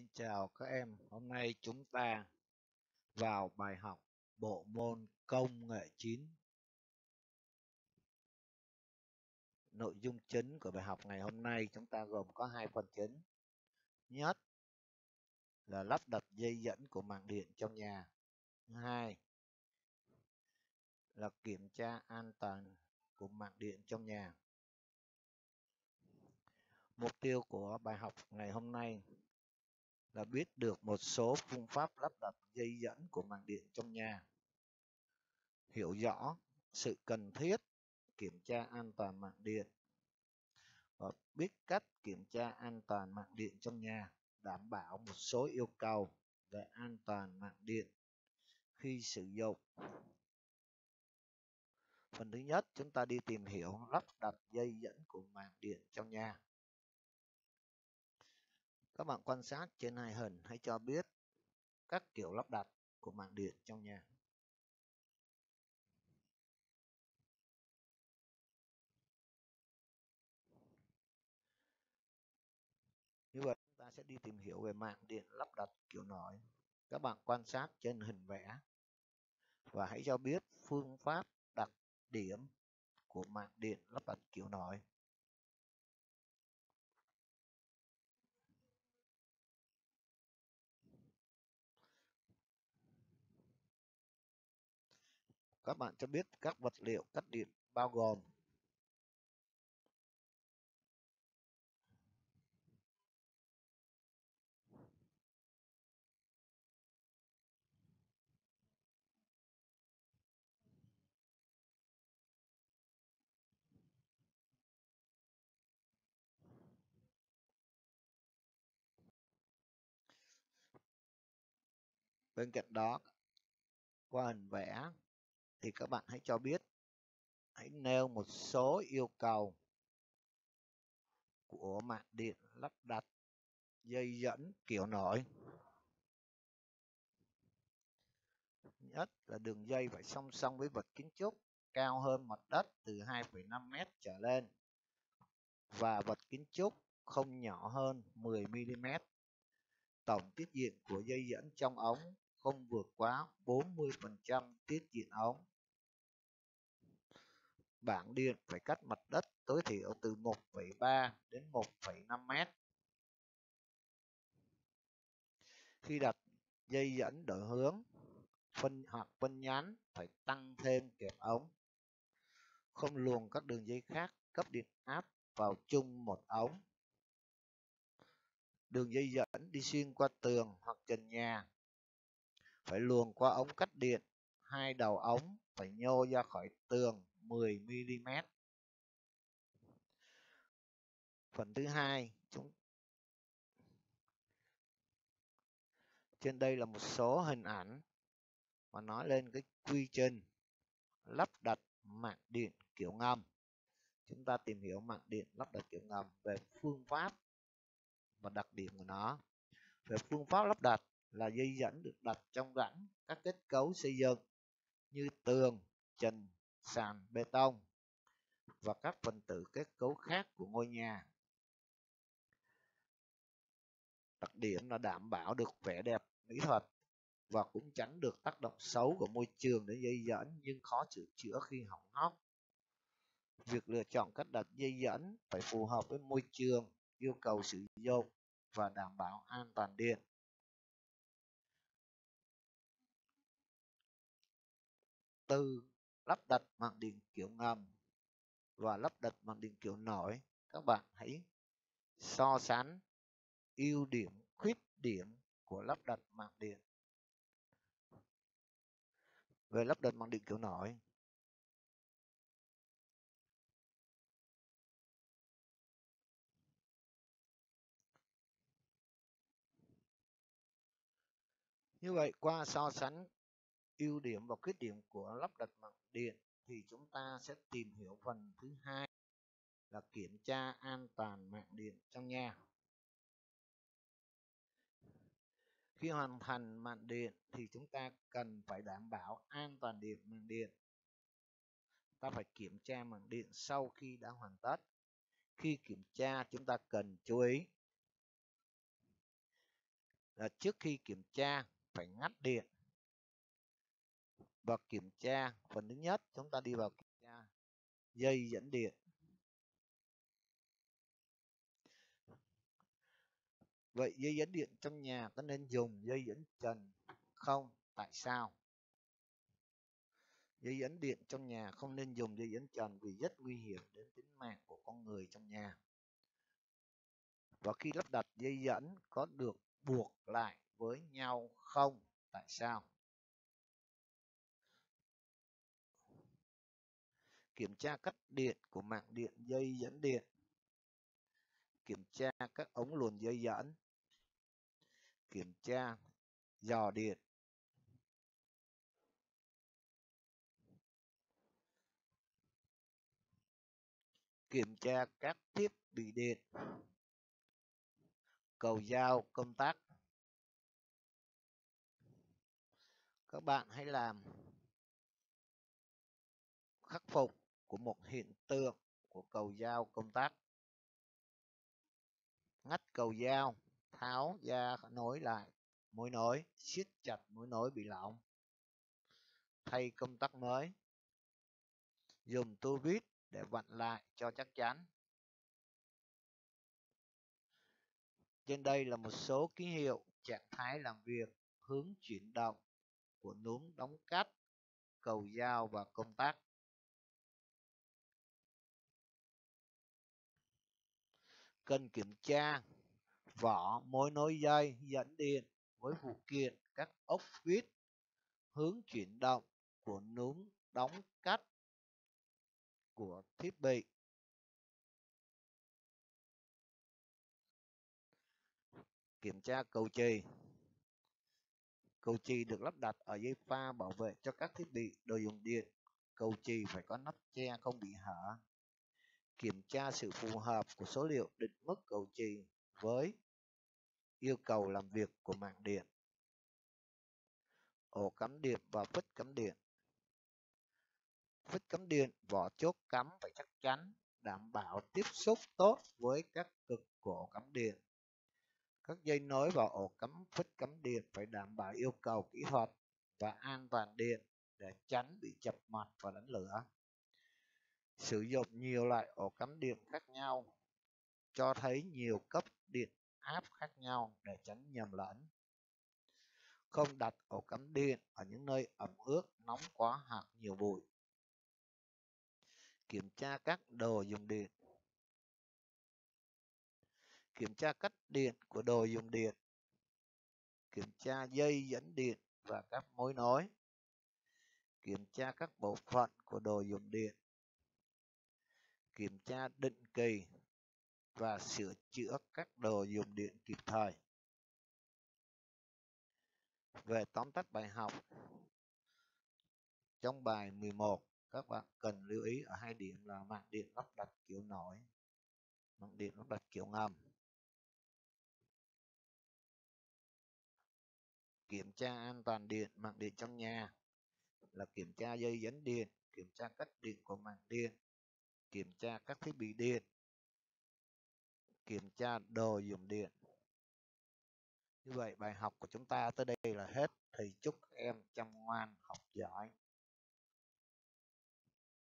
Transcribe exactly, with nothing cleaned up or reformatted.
Xin chào các em, hôm nay chúng ta vào bài học bộ môn công nghệ chín. Nội dung chính của bài học ngày hôm nay chúng ta gồm có hai phần chính. Nhất là lắp đặt dây dẫn của mạng điện trong nhà. Thứ hai là kiểm tra an toàn của mạng điện trong nhà. Mục tiêu của bài học ngày hôm nay là biết được một số phương pháp lắp đặt dây dẫn của mạng điện trong nhà, hiểu rõ sự cần thiết kiểm tra an toàn mạng điện và biết cách kiểm tra an toàn mạng điện trong nhà, đảm bảo một số yêu cầu về an toàn mạng điện khi sử dụng. Phần thứ nhất, chúng ta đi tìm hiểu lắp đặt dây dẫn của mạng điện trong nhà. Các bạn quan sát trên hai hình, hãy cho biết các kiểu lắp đặt của mạng điện trong nhà. Như vậy chúng ta sẽ đi tìm hiểu về mạng điện lắp đặt kiểu nổi. Các bạn quan sát trên hình vẽ và hãy cho biết phương pháp đặc điểm của mạng điện lắp đặt kiểu nổi. Các bạn cho biết các vật liệu cắt điện bao gồm bên cạnh đó. Qua hình vẽ thì các bạn hãy cho biết, hãy nêu một số yêu cầu của mạng điện lắp đặt dây dẫn kiểu nổi. Nhất là đường dây phải song song với vật kiến trúc, cao hơn mặt đất từ hai phẩy năm mét trở lên và vật kiến trúc không nhỏ hơn mười mi li mét. Tổng tiết diện của dây dẫn trong ống không vượt quá bốn mươi phần trăm tiết diện ống. Bảng điện phải cách mặt đất tối thiểu từ một phẩy ba đến một phẩy năm mét. Khi đặt dây dẫn đổi hướng, phân hoặc phân nhánh phải tăng thêm kẹp ống. Không luồn các đường dây khác cấp điện áp vào chung một ống. Đường dây dẫn đi xuyên qua tường hoặc trần nhà phải luồn qua ống cắt điện. Hai đầu ống phải nhô ra khỏi tường mười mi li mét. Phần thứ hai, chúng trên đây là một số hình ảnh mà nói lên cái quy trình lắp đặt mạng điện kiểu ngầm. Chúng ta tìm hiểu mạng điện lắp đặt kiểu ngầm về phương pháp và đặc điểm của nó. Về phương pháp lắp đặt là dây dẫn được đặt trong rãnh các kết cấu xây dựng như tường, trần, sàn bê tông và các phần tử kết cấu khác của ngôi nhà. Đặc điểm là đảm bảo được vẻ đẹp mỹ thuật và cũng tránh được tác động xấu của môi trường đến dây dẫn nhưng khó sửa chữa khi hỏng hóc. Việc lựa chọn cách đặt dây dẫn phải phù hợp với môi trường, yêu cầu sử dụng và đảm bảo an toàn điện. Từ lắp đặt mạng điện kiểu ngầm và lắp đặt mạng điện kiểu nổi, các bạn hãy so sánh ưu điểm, khuyết điểm của lắp đặt mạng điện. Về lắp đặt mạng điện kiểu nổi, như vậy qua so sánh ưu điểm và khuyết điểm của lắp đặt mạng điện thì chúng ta sẽ tìm hiểu phần thứ hai là kiểm tra an toàn mạng điện trong nhà. Khi hoàn thành mạng điện thì chúng ta cần phải đảm bảo an toàn điện mạng điện. Ta phải kiểm tra mạng điện sau khi đã hoàn tất. Khi kiểm tra chúng ta cần chú ý là trước khi kiểm tra phải ngắt điện. Và kiểm tra phần thứ nhất, chúng ta đi vào kiểm tra dây dẫn điện. Vậy dây dẫn điện trong nhà có nên dùng dây dẫn trần không? Tại sao? Dây dẫn điện trong nhà không nên dùng dây dẫn trần vì rất nguy hiểm đến tính mạng của con người trong nhà. Và khi lắp đặt dây dẫn có được buộc lại với nhau không? Tại sao? Kiểm tra cắt điện của mạng điện dây dẫn điện. Kiểm tra các ống luồn dây dẫn. Kiểm tra giò điện. Kiểm tra các thiết bị điện. Cầu dao công tắc. Các bạn hãy làm khắc phục của một hiện tượng của cầu dao công tắc. Ngắt cầu dao, tháo ra nối lại mối nối, siết chặt mối nối bị lỏng, thay công tắc mới, dùng tua vít để vặn lại cho chắc chắn. Trên đây là một số ký hiệu trạng thái làm việc, hướng chuyển động của núm đóng cắt, cầu dao và công tắc. Cần kiểm tra vỏ mối nối dây dẫn điện với phụ kiện các ốc vít, hướng chuyển động của núm đóng cắt của thiết bị. Kiểm tra cầu chì. Cầu chì được lắp đặt ở dây pha bảo vệ cho các thiết bị đồ dùng điện. Cầu chì phải có nắp che không bị hở. Kiểm tra sự phù hợp của số liệu định mức cầu chì với yêu cầu làm việc của mạng điện. Ổ cắm điện và phích cắm điện. Phích cắm điện, vỏ chốt cắm phải chắc chắn, đảm bảo tiếp xúc tốt với các cực của ổ cắm điện. Các dây nối vào ổ cắm phích cắm điện phải đảm bảo yêu cầu kỹ thuật và an toàn điện để tránh bị chập mạch và đánh lửa. Sử dụng nhiều loại ổ cắm điện khác nhau cho thấy nhiều cấp điện áp khác nhau để tránh nhầm lẫn. Không đặt ổ cắm điện ở những nơi ẩm ướt, nóng quá hoặc nhiều bụi. Kiểm tra các đồ dùng điện. Kiểm tra cắt điện của đồ dùng điện. Kiểm tra dây dẫn điện và các mối nối. Kiểm tra các bộ phận của đồ dùng điện. Kiểm tra định kỳ và sửa chữa các đồ dùng điện kịp thời. Về tóm tắt bài học, trong bài mười một, các bạn cần lưu ý ở hai điểm là mạng điện lắp đặt kiểu nổi, mạng điện lắp đặt kiểu ngầm. Kiểm tra an toàn điện, mạng điện trong nhà là kiểm tra dây dẫn điện, kiểm tra cắt điện của mạng điện, kiểm tra các thiết bị điện, kiểm tra đồ dùng điện. Như vậy bài học của chúng ta tới đây là hết. Thầy chúc các em chăm ngoan, học giỏi.